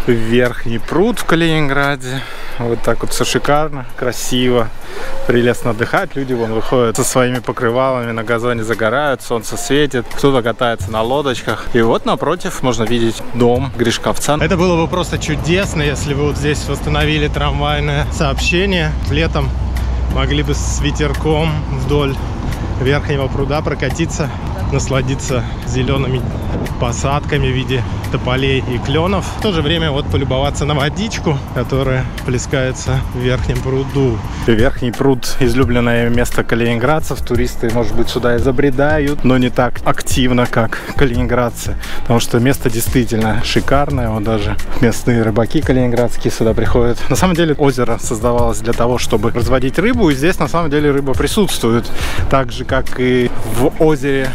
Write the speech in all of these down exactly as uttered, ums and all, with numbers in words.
Верхний пруд в Калининграде. Вот так вот все шикарно, красиво, прелестно отдыхать. Люди вон выходят со своими покрывалами, на газоне загорают, солнце светит, кто-то катается на лодочках. И вот напротив можно видеть дом Гришковца. Это было бы просто чудесно, если бы вот здесь восстановили трамвайное сообщение. Летом могли бы с ветерком вдоль Верхнего пруда прокатиться, насладиться зелеными посадками в виде тополей и кленов. В то же время вот полюбоваться на водичку, которая плескается в Верхнем пруду. Верхний пруд — излюбленное место калининградцев. Туристы, может быть, сюда и забредают, но не так активно, как калининградцы, потому что место действительно шикарное. Вот даже местные рыбаки калининградские сюда приходят. На самом деле озеро создавалось для того, чтобы разводить рыбу, и здесь на самом деле рыба присутствует, так же как и в озере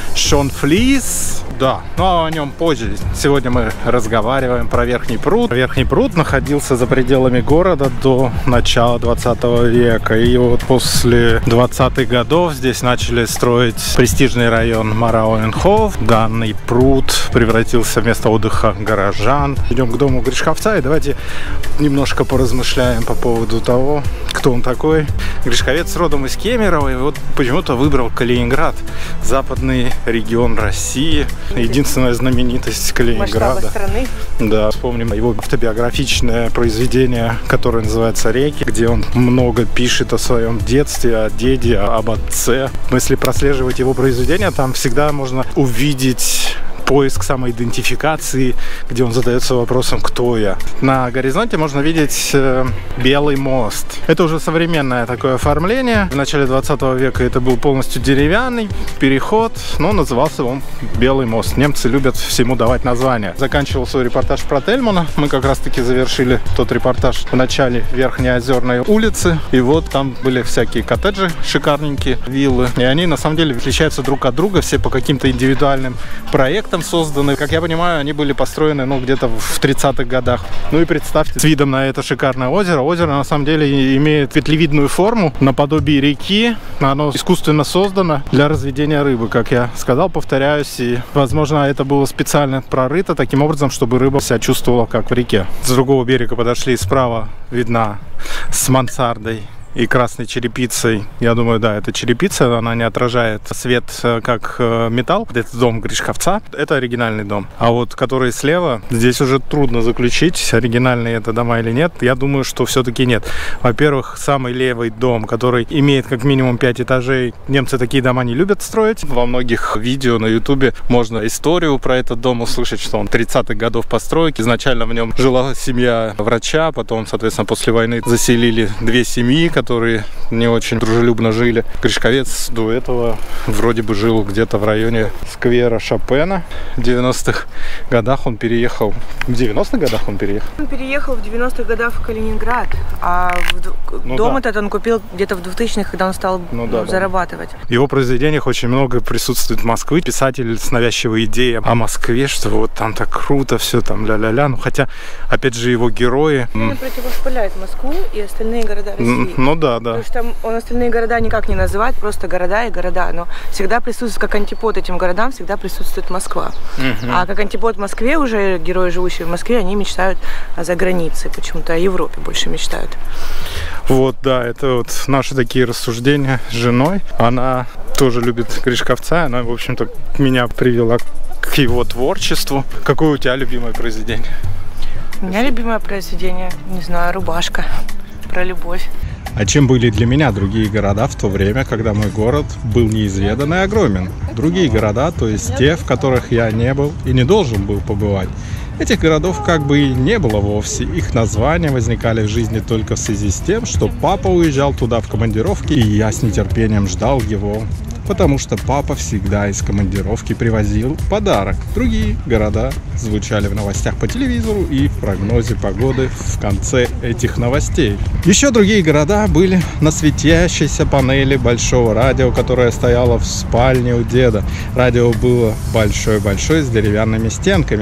Шонфлис. Да, но о нем позже. Сегодня мы разговариваем про Верхний пруд. Верхний пруд находился за пределами города до начала двадцатого века. И вот после двадцатых годов здесь начали строить престижный район Марауенхоф. Данный пруд превратился в место отдыха горожан. Идем к дому Гришковца и давайте немножко поразмышляем по поводу того, кто он такой. Гришковец родом из Кемерово, и вот почему-то выбрал Калининград, западный регион России. Единственная знаменитость Калининграда. Масштаба страны. Да, вспомним его автобиографичное произведение, которое называется «Реки», где он много пишет о своем детстве, о деде, об отце. Если прослеживать его произведения, там всегда можно увидеть поиск самоидентификации, где он задается вопросом «Кто я?». На горизонте можно видеть э, Белый мост. Это уже современное такое оформление. В начале двадцатого века это был полностью деревянный переход, но назывался он Белый мост. Немцы любят всему давать название. Заканчивал свой репортаж про Тельмана. Мы как раз таки завершили тот репортаж в начале Верхнеозерной улицы. И вот там были всякие коттеджи шикарненькие, виллы. И они на самом деле отличаются друг от друга, все по каким-то индивидуальным проектам созданы. Как я понимаю, они были построены, ну, где-то в тридцатых годах. Ну и представьте, с видом на это шикарное озеро. Озеро на самом деле имеет петлевидную форму, наподобие реки. Оно искусственно создано для разведения рыбы, как я сказал, повторяюсь. И, возможно, это было специально прорыто таким образом, чтобы рыба себя чувствовала как в реке. С другого берега подошли, справа видна с мансардой и красной черепицей. Я думаю, да, это черепица, она не отражает свет как металл. Это дом Гришковца, это оригинальный дом. А вот который слева, здесь уже трудно заключить, оригинальные это дома или нет. Я думаю, что все-таки нет. Во-первых, самый левый дом, который имеет как минимум пять этажей. Немцы такие дома не любят строить. Во многих видео на ютубе можно историю про этот дом услышать, что он тридцатых годов постройки. Изначально в нем жила семья врача, потом, соответственно, после войны заселили две семьи, которые не очень дружелюбно жили. Гришковец до этого вроде бы жил где-то в районе сквера Шопена. В девяностых годах он переехал. В девяностых годах он переехал? Он переехал в девяностых годах в Калининград, а в... ну, дом да. этот он купил где-то в двухтысячных, когда он стал ну, да, зарабатывать. Да. В его произведениях очень много присутствует Москвы. Писатель с навязчивой идеей о Москве, что вот там так круто, все там ля-ля-ля. Ну, хотя, опять же, его герои... Он противопоставляет Москву и остальные города России. Ну да, да. Потому что он остальные города никак не называет, просто города и города. Но всегда присутствует, как антипод этим городам, всегда присутствует Москва. Угу. А как антипод Москве, уже герои, живущие в Москве, они мечтают о загранице. Почему-то о Европе больше мечтают. Вот, да, это вот наши такие рассуждения с женой. Она тоже любит Гришковца. Она, в общем-то, меня привела к его творчеству. Какое у тебя любимое произведение? У меня любимое произведение, не знаю, «Рубашка». Про любовь. А чем были для меня другие города в то время, когда мой город был неизведан и огромен? Другие города, то есть те, в которых я не был и не должен был побывать. Этих городов как бы и не было вовсе. Их названия возникали в жизни только в связи с тем, что папа уезжал туда в командировки, и я с нетерпением ждал его. Потому что папа всегда из командировки привозил подарок. Другие города звучали в новостях по телевизору и в прогнозе погоды в конце этих новостей. Еще другие города были на светящейся панели большого радио, которое стояло в спальне у деда. Радио было большое-большое с деревянными стенками.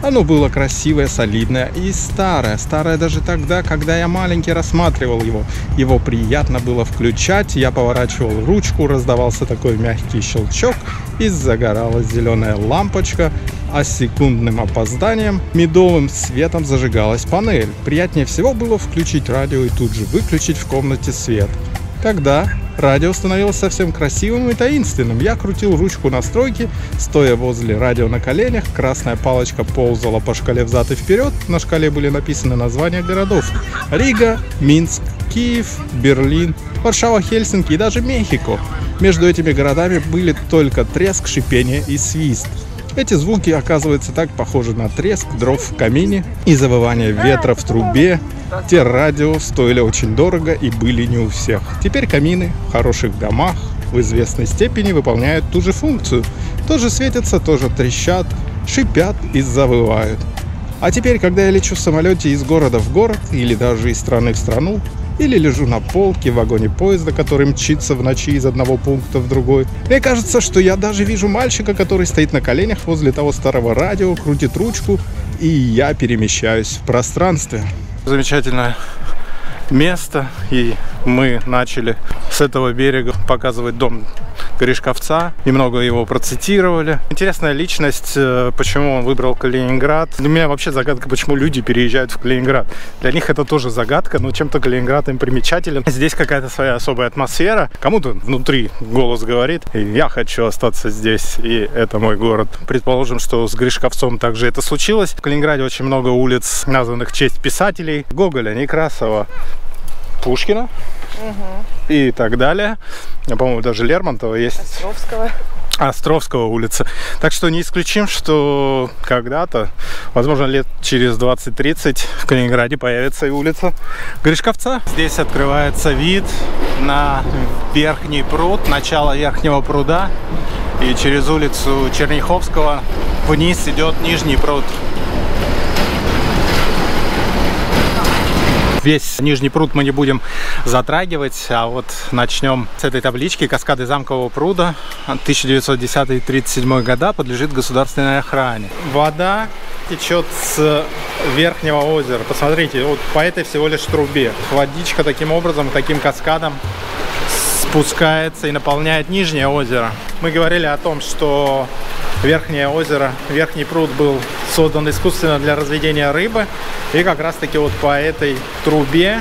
Оно было красивое, солидное и старое. Старое даже тогда, когда я маленький рассматривал его. Его приятно было включать. Я поворачивал ручку, раздавался такой мягкий щелчок, и загоралась зеленая лампочка, а с секундным опозданием медовым светом зажигалась панель. Приятнее всего было включить радио и тут же выключить в комнате свет. Тогда радио становилось совсем красивым и таинственным. Я крутил ручку настройки, стоя возле радио на коленях. Красная палочка ползала по шкале взад и вперед. На шкале были написаны названия городов: Рига, Минск, Киев, Берлин, Варшава, Хельсинки и даже Мехико. Между этими городами были только треск, шипение и свист. Эти звуки, оказывается, так похожи на треск дров в камине и завывание ветра в трубе. Те радио стоили очень дорого и были не у всех. Теперь камины в хороших домах в известной степени выполняют ту же функцию. Тоже светятся, тоже трещат, шипят и завывают. А теперь, когда я лечу в самолете из города в город или даже из страны в страну, или лежу на полке в вагоне поезда, который мчится в ночи из одного пункта в другой, мне кажется, что я даже вижу мальчика, который стоит на коленях возле того старого радио, крутит ручку, и я перемещаюсь в пространстве. Замечательное место, и мы начали с этого берега показывать дом Гришковца, немного его процитировали. Интересная личность, почему он выбрал Калининград. Для меня вообще загадка, почему люди переезжают в Калининград. Для них это тоже загадка, но чем-то Калининград им примечателен. Здесь какая-то своя особая атмосфера. Кому-то внутри голос говорит: я хочу остаться здесь, и это мой город. Предположим, что с Гришковцом также это случилось. В Калининграде очень много улиц, названных в честь писателей: Гоголя, Некрасова, Пушкина, угу. и так далее. По-моему, даже Лермонтова есть. Островского. Островского улица. Так что не исключим, что когда-то, возможно, лет через двадцать-тридцать в Калининграде появится и улица Гришковца. Здесь открывается вид на Верхний пруд, начало Верхнего пруда. И через улицу Черняховского вниз идет Нижний пруд. Весь Нижний пруд мы не будем затрагивать, а вот начнем с этой таблички: каскады Замкового пруда тысяча девятьсот десятый — тридцать седьмой года, подлежит государственной охране. Вода течет с Верхнего озера. Посмотрите, вот по этой всего лишь трубе. Водичка таким образом, таким каскадом спускается и наполняет Нижнее озеро. Мы говорили о том, что Верхнее озеро, Верхний пруд был создан искусственно для разведения рыбы. И как раз таки вот по этой трубе,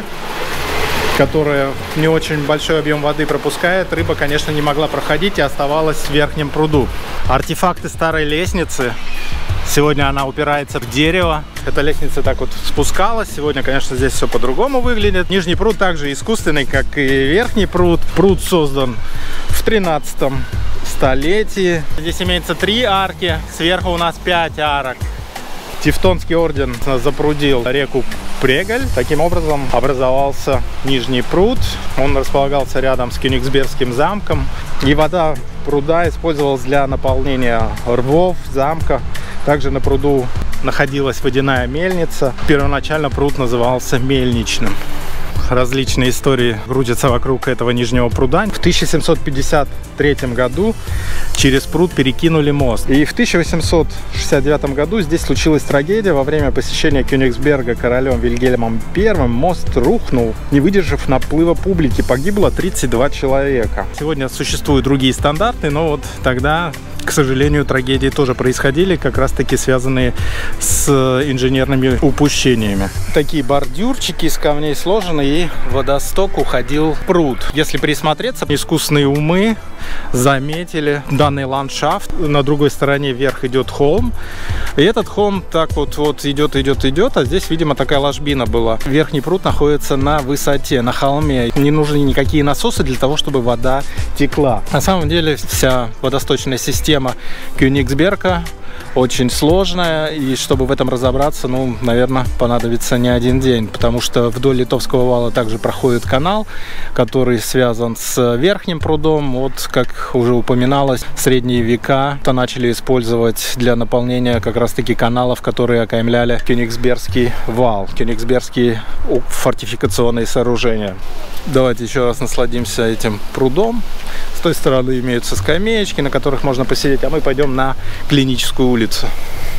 которая не очень большой объем воды пропускает, рыба, конечно, не могла проходить и оставалась в Верхнем пруду. Артефакты старой лестницы. Сегодня она упирается в дерево. Эта лестница так вот спускалась. Сегодня, конечно, здесь все по-другому выглядит. Нижний пруд также искусственный, как и Верхний пруд. Пруд создан в тринадцатом столетии. Здесь имеется три арки. Сверху у нас пять арок. Тевтонский орден запрудил реку Преголь. Таким образом образовался Нижний пруд. Он располагался рядом с Кёнигсбергским замком. И вода пруда использовалась для наполнения рвов, замка. Также на пруду находилась водяная мельница. Первоначально пруд назывался Мельничным. Различные истории крутятся вокруг этого Нижнего пруда. В тысяча семьсот пятьдесят третьем году через пруд перекинули мост. И в тысяча восемьсот шестьдесят девятом году здесь случилась трагедия. Во время посещения Кёнигсберга королем Вильгельмом Первым мост рухнул, не выдержав наплыва публики. Погибло тридцать два человека. Сегодня существуют другие стандарты, но вот тогда, к сожалению, трагедии тоже происходили, как раз таки связанные с инженерными упущениями. Такие бордюрчики из камней сложены, и водосток уходил в пруд. Если присмотреться, искусные умы заметили данный ландшафт. На другой стороне вверх идет холм, и этот холм так вот, вот идет, идет, идет, а здесь, видимо, такая ложбина была. Верхний пруд находится на высоте, на холме. Не нужны никакие насосы для того, чтобы вода текла. На самом деле вся водосточная система Кёнигсберга очень сложная, и чтобы в этом разобраться, ну, наверное, понадобится не один день, потому что вдоль Литовского вала также проходит канал, который связан с Верхним прудом. Вот, как уже упоминалось, в средние века то начали использовать для наполнения как раз-таки каналов, которые окаймляли Кёнигсбергский вал, Кёнигсбергские фортификационные сооружения. Давайте еще раз насладимся этим прудом. той стороны имеются скамеечки, на которых можно посидеть, а мы пойдем на Клиническую улицу.